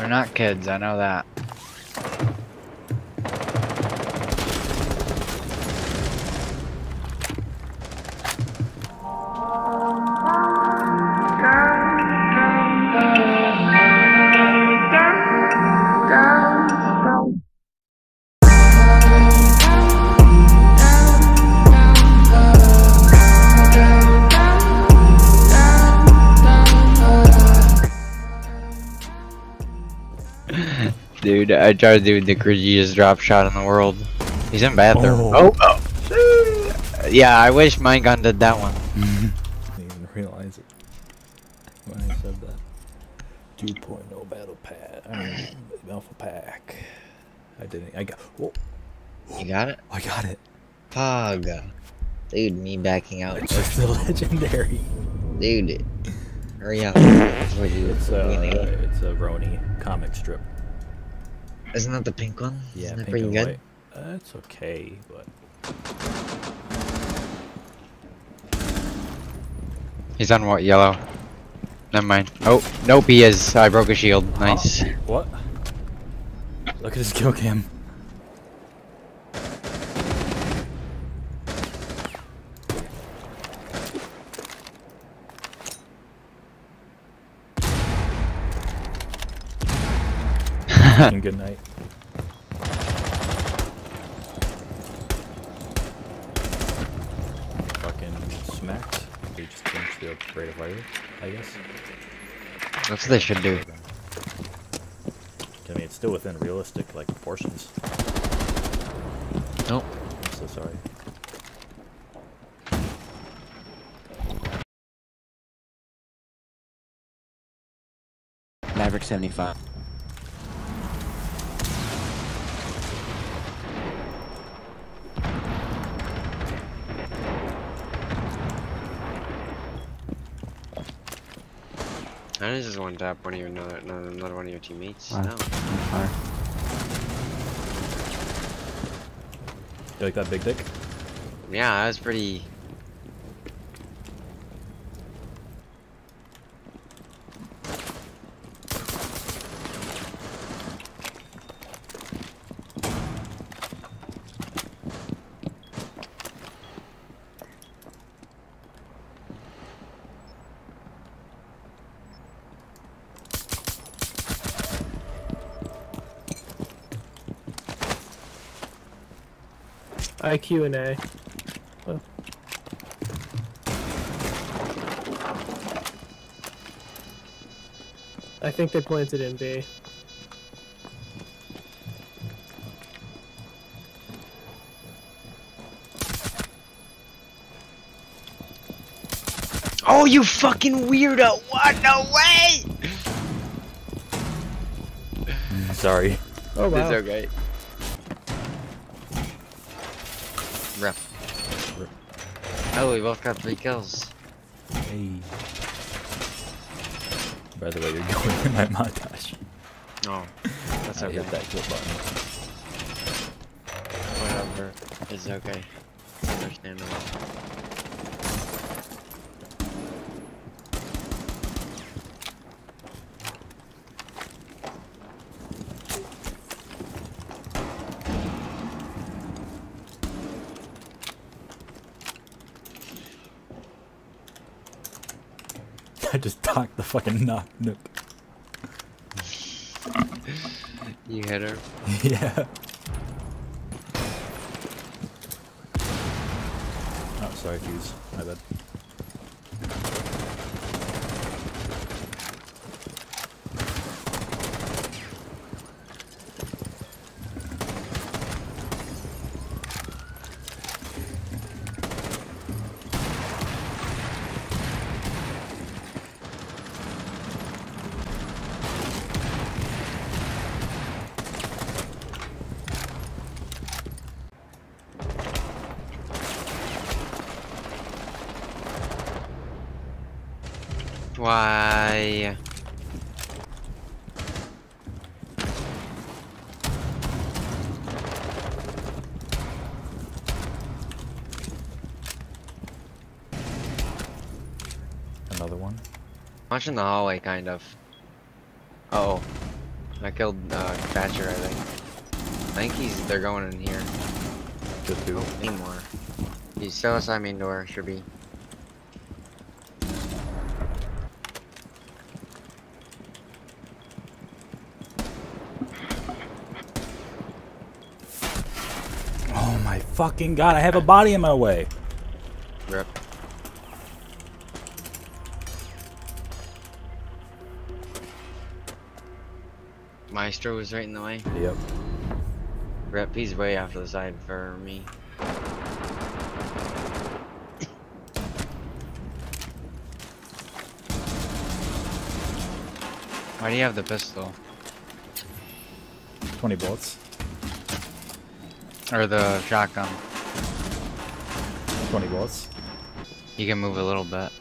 They're not kids, I know that. Dude, I tried doing the cringiest drop shot in the world. He's in bathroom. Oh. Yeah, I wish my gun did that one. I didn't even realize it when I said that. 2.0 battle pack. I mean, alpha pack. I didn't. I got. Whoa. You got it? I got it. Pog. Dude, me backing out. It's the legendary. Dude, hurry up. It's a Roni comic strip. Isn't that the pink one? Yeah, Isn't that pink pretty and good? white. It's okay, but He's on what? Yellow. Never mind. Oh, nope, he is. I broke a shield. Nice. What? Look at his kill cam. Good night. Fucking smacked. They just changed the rate of fire, I guess. That's what they should do. I mean, it's still within realistic, like, proportions. Nope. I'm so sorry. Maverick 75. I didn't just one tap one of your another one of your teammates. Wow. No. Fire. You like that big dick? Yeah, that was pretty. IQ and A. Oh. I think they planted in B. Oh, you fucking weirdo! What? No way! Sorry. Oh wow. It's okay. Rough. Oh, we both got 3 kills. Hey. By the way, you're going in my montage. Oh, that's I okay. hit that kill button. Whatever. It's okay. It's understandable. I just talked the fucking nook. You hit her. Yeah. Oh, sorry, Fuse. My bad. Why? Another one. Watching the hallway, kind of. Uh oh. I killed Thatcher, I think. They're going in here. Good dude. Oh, need more. He's still outside main door, should be. Oh my fucking god, I have a body in my way. Rip. Maestro was right in the way. Yep. Rip, he's way off to the side for me. Why do you have the pistol? 20 bullets. Or the shotgun? 20 bullets. You can move a little bit.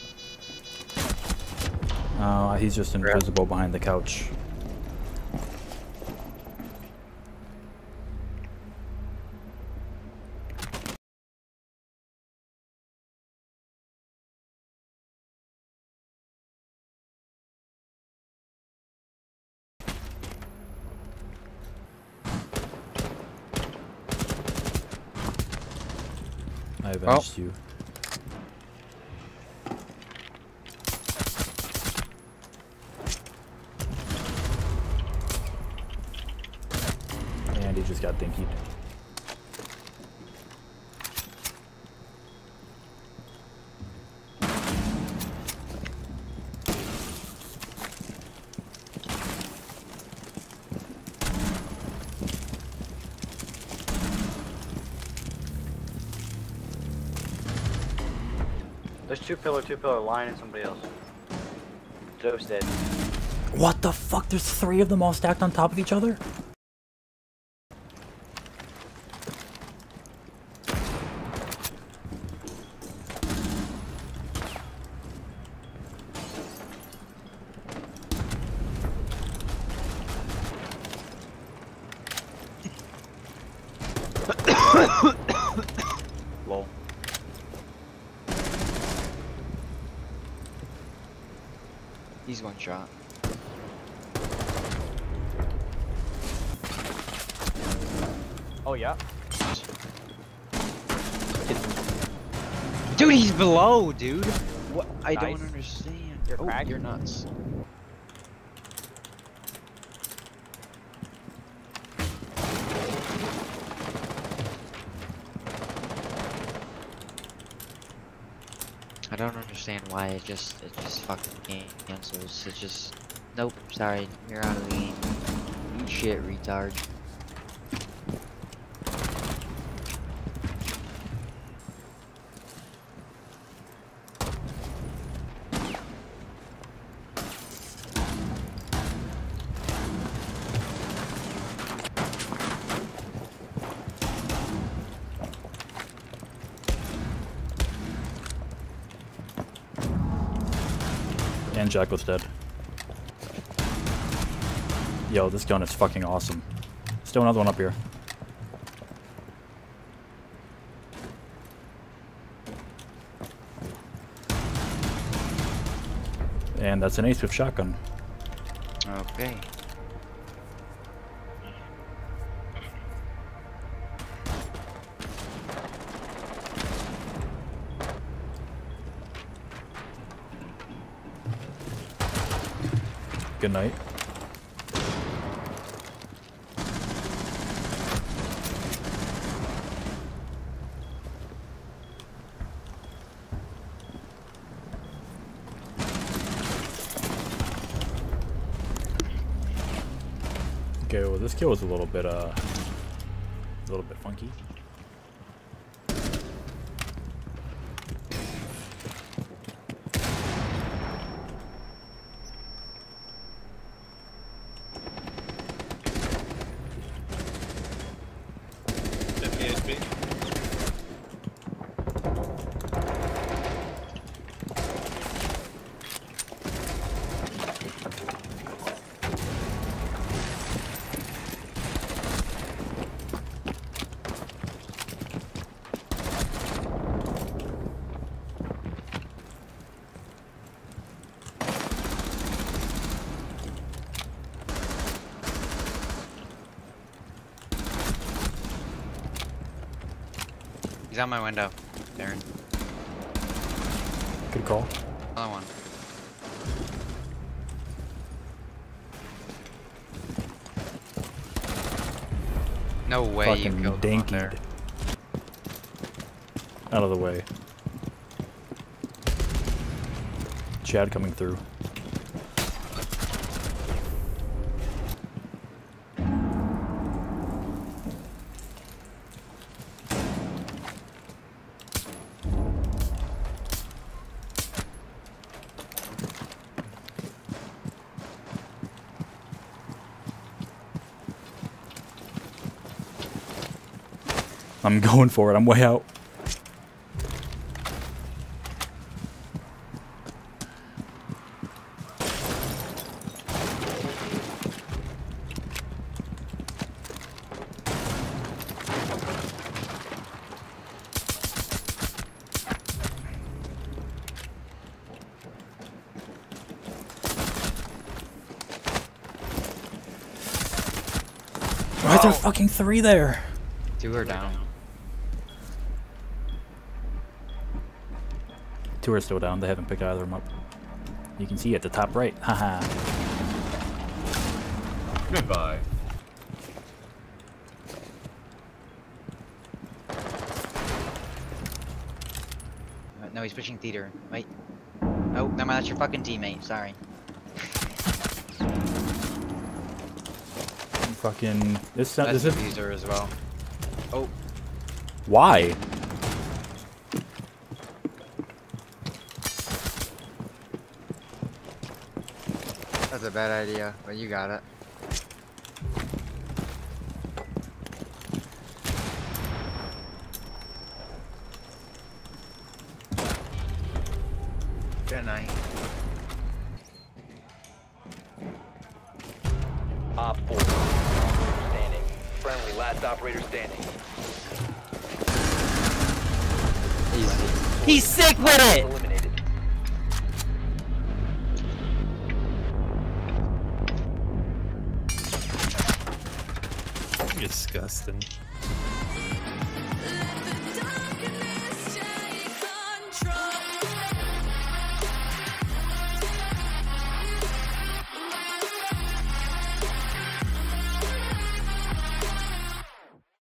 He's just invisible behind the couch. I avenged you. And he just got dinkied. There's two pillar line and somebody else. Joe's dead. What the fuck? There's 3 of them all stacked on top of each other? Lol. He's one shot. Oh yeah. Dude, he's below, dude. What? I Nice. don't understand. You're Oh, cracked. you're nuts. I don't understand why it just fucking cancels. It just nope. Sorry, you're out of the game. Eat shit, retard. And Jack was dead. Yo, this gun is fucking awesome. Still another one up here. And that's an ace with shotgun. Okay. Good night. Okay, well this kill was a little bit funky. He's on my window, Darren. Good call. Another one. No way you Fucking killed him out there. dinkied. Out of the way. Chad coming through. I'm going for it. I'm way out. Why is there fucking 3 there? 2 are down. 2 are still down. They haven't picked either of them up. You can see at the top right. Haha. Goodbye. No, he's pushing theater. Wait. Oh, no, that's your fucking teammate. Sorry. Fucking this That's is a user as well. Oh, why? that's a bad idea, but you got it. Good night. Op 4 standing. Friendly, last operator standing. He's sick with it! Eliminated. Disgusting.